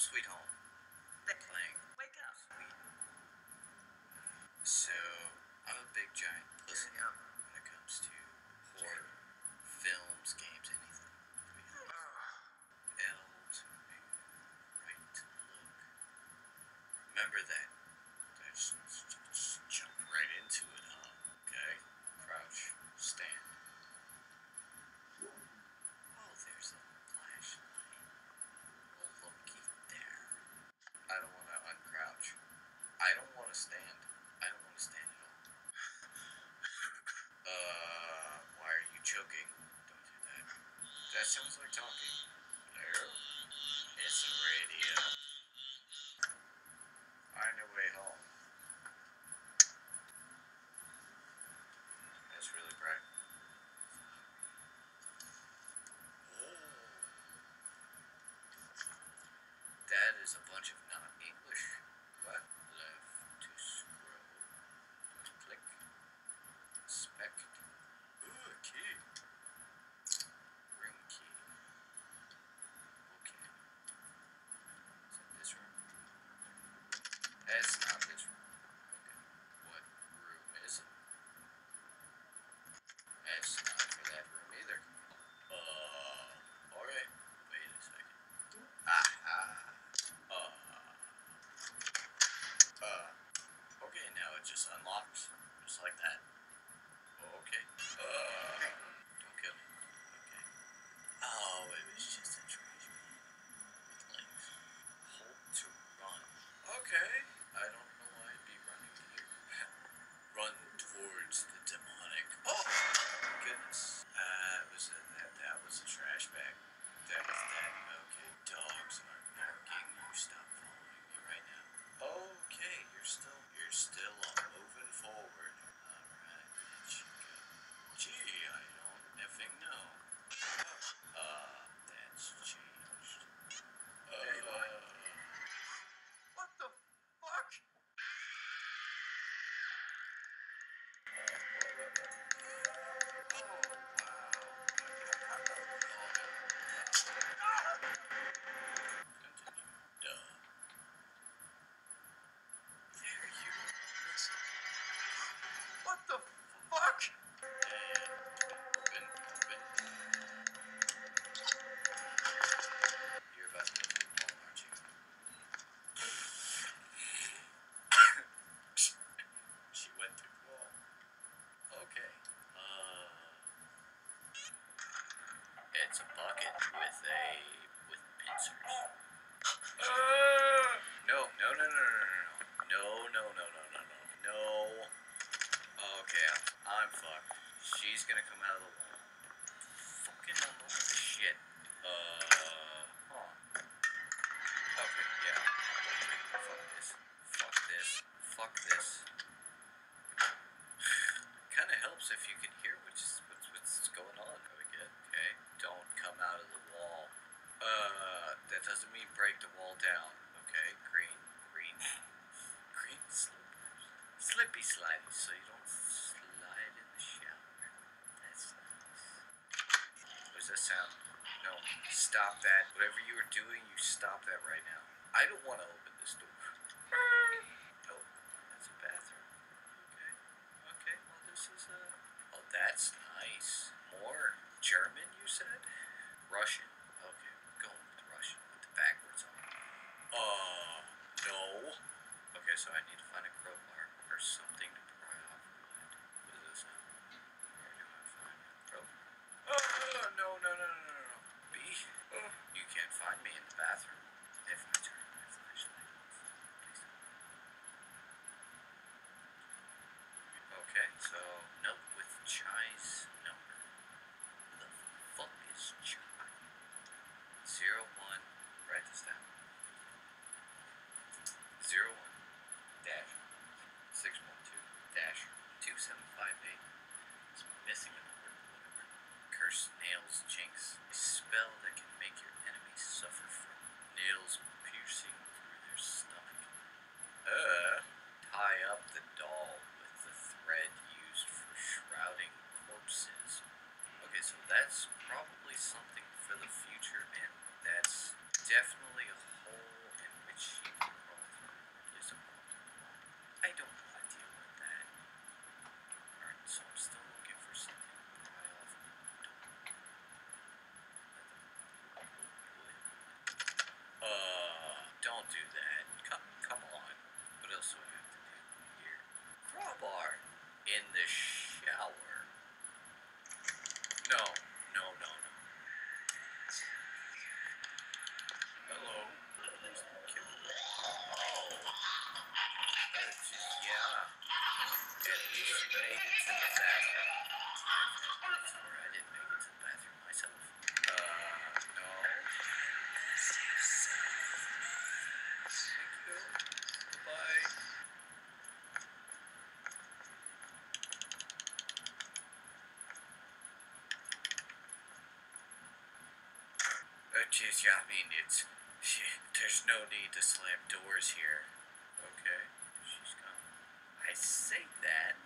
Sweet Home. They're playing. Wake up. Sweet. So, I'm a big giant pussy when it comes to horror, films, games, anything. L to move, right to look. Remember that. Just jump right into it, huh? Okay. Crouch. Stand. Oh, there's a flashlight. Well, looky there. I don't want to uncrouch. I don't want to stand. I don't want to stand at all. Why are you choking? Don't do that. That sounds like talking. Hello? It's a radio. Find your way home. That's really bright. That is a bunch of non-English. What? Left to scroll. Click. Inspect. Ooh, a key. Room key. Okay. Is that this room? That's not this room. Okay. What room is it? That's not for that room either. Alright. Wait a second. Okay, now it just unlocks. Just like that. Oh, okay. Don't kill me. Okay. Oh, it was just a trash can with legs. Hold to run. Okay. I don't know why I'd be running here. Run towards the demonic. Oh! Goodness. That was a trash bag. That was that. Okay. Dogs are barking. You stop following me right now. Okay, you're still moving forward. Alright, where'd you go? Gee, I don't effing know. That's changed. What the fuck? What the fuck? Open. You're about to go through the wall, aren't you? She went through the wall. Okay. It's a bucket with pincers. No. Okay, I'm fucked. She's gonna come out of the wall. Fucking shit. Huh. Okay, yeah. Fuck this. Kinda helps if you can hear what's going on. Really good. Okay. Don't come out of the wall. That doesn't mean break the wall down. Okay, green slippers. Slippy slidey, so you don't slide in the shower. That's nice. What does that sound? No, stop that. Whatever you are doing, you stop that right now. I don't want to open this door. Oh, that's a bathroom. Okay, well this is oh, that's nice. More German, you said? Russian. Okay, go with Russian with the backwards on. No. Okay, so I need to find a crowbar or something to pry off the wood. What does this sound? Where do I find a crowbar? No. B. You can't find me in the bathroom if I turn my flashlight off. Please. Okay, so note with Chai's number. Who the fuck is Chai? 01. Write this down. 01 dash 612 2758. It's missing a number, whatever. Curse, nails, jinx. A spell that can make your enemies suffer from nails piercing through their stomach. Tie up the doll with the thread used for shrouding corpses. Okay, so that's probably something for the future, and that's definitely a hole do that. Come on. What else do I have to do here? Crowbar in the shower. No. Hello. Oh. Yeah. At least you made it to the bathroom. Sorry, I didn't make it to the bathroom myself. No. Thank you. Goodbye. Geez, yeah, I mean, there's no need to slam doors here. Okay, she's gone. I say that,